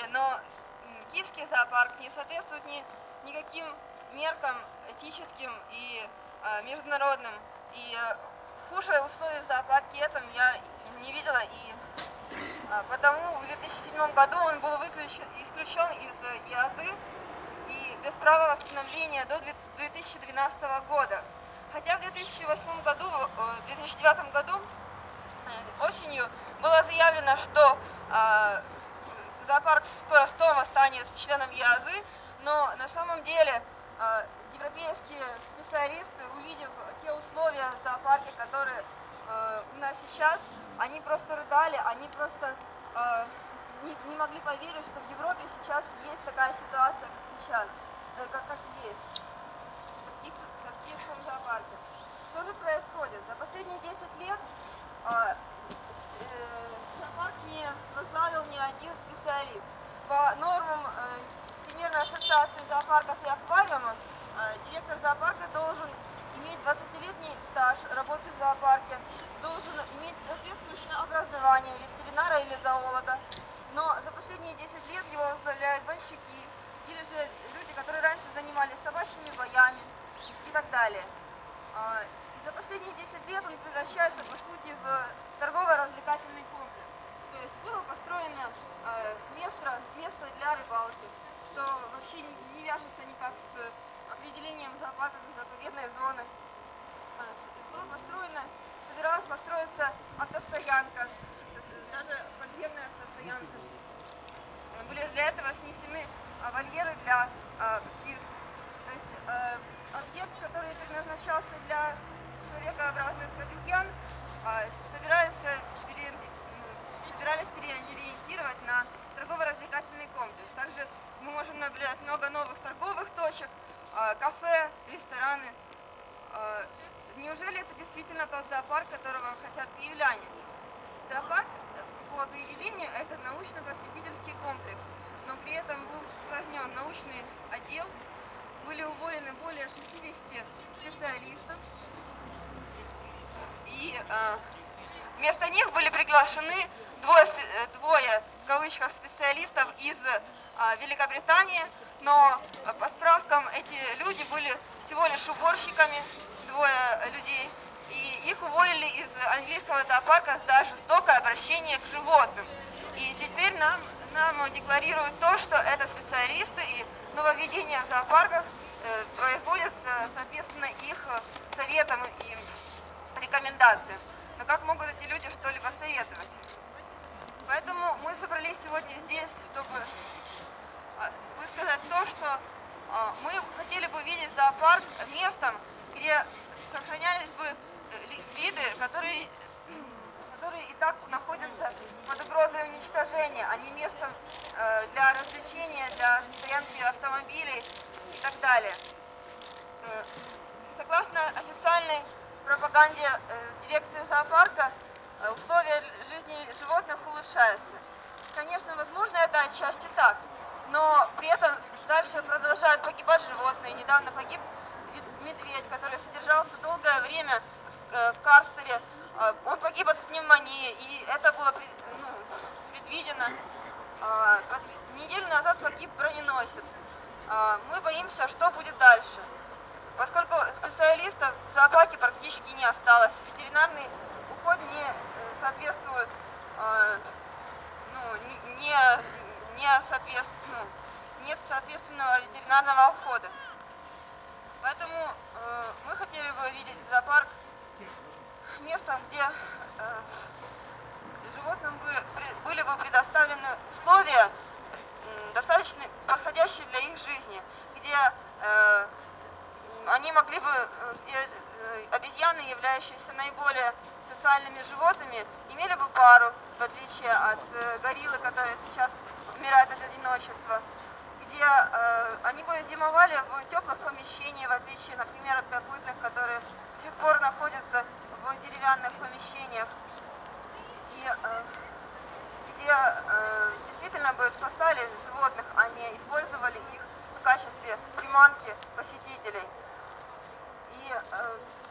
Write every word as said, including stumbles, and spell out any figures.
И, но Киевский зоопарк не соответствует ни, никаким меркам этическим и э, международным. И э, хуже условий в зоопарке этом я не видела, и э, потому в две тысячи седьмом году он был выключен, исключен из ИАЗы и без права восстановления до две тысячи двенадцатого года. Хотя в две тысячи восьмом году, в две тысячи девятом году осенью было заявлено, что э, зоопарк скоро снова станет членом ИАЗы, но на самом деле э, европейские специалисты, увидев те условия в зоопарке, которые э, у нас сейчас, они просто рыдали, они просто э, не, не могли поверить, что в Европе сейчас есть такая ситуация, как сейчас, э, как, как есть, как в Киевском зоопарке. Что же происходит? За последние десять лет э, зоопарк не возглавил ни один специалист. По нормам э, Всемирной ассоциации зоопарков и аквариумов э, директор зоопарка должен иметь двадцатилетний стаж работы в зоопарке, должен иметь соответствующее образование ветеринара или зоолога. Но за последние десять лет его возглавляют банщики или же люди, которые раньше занимались собачьими боями и так далее. Э, и за последние десять лет он превращается, по сути, в торгово-развлекательный комплекс. То есть было построено э, место, место для рыбалки, что вообще не, не вяжется никак с определением зоопарка как заповедной зоны. Э, было построено, собиралась построиться автостоянка, даже подземная автостоянка. Были для этого снесены э, вольеры для э, птиц. То есть э, объект, который предназначался для человекообразных обезьян, э, собирались, пере, собирались переориентировать на торгово-развлекательный комплекс. Также мы можем наблюдать много новых торговых точек, э, кафе, рестораны. Э, неужели это действительно тот зоопарк, которого хотят киевляне? Зоопарк по определению это научно-просветительский комплекс, но при этом был упразднен научный отдел, были уволены более шестидесяти специалистов, и э, вместо них были приглашены двое, двое в кавычках специалистов из э, Великобритании, но э, по справкам эти люди были всего лишь уборщиками, двое людей, и их уволили из английского зоопарка за жестокое обращение к животным. И теперь нам, нам декларируют то, что это специалисты, и нововведения в зоопарках э, производятся соответственно их советам и рекомендациям. Но как могут эти люди что-либо советовать? Поэтому мы собрались сегодня здесь, чтобы высказать то, что мы хотели бы видеть зоопарк местом, где сохранялись бы виды, которые, которые и так находятся под угрозой уничтожения, а не местом для развлечения, для стоянки автомобилей и так далее. Согласно официальной пропаганде дирекции зоопарка, условия жизни животных улучшаются. Конечно, возможно, это отчасти так, но при этом дальше продолжают погибать животные. Недавно погиб медведь, который содержался долгое время в карцере. Он погиб от пневмонии, и это было ну, предвидено. Неделю назад погиб броненосец. Мы боимся, что будет дальше. Поскольку специалистов в зоопарке практически не осталось, ветеринарный уход не соответствует, ну, не, не соответствует, ну, нет соответственного ветеринарного ухода. Поэтому э, мы хотели бы видеть зоопарк местом, где э, животным бы, были бы предоставлены условия, э, достаточно подходящие для их жизни, где э, они могли бы, где обезьяны, являющиеся наиболее социальными животными, имели бы пару, в отличие от э, гориллы, которые сейчас умирают от одиночества, где э, они бы зимовали в теплых помещениях, в отличие, например, от копытных, которые до сих пор находятся в деревянных помещениях, и э, где э, действительно бы спасали животных, а не использовали их в качестве приманки посетителей. И э,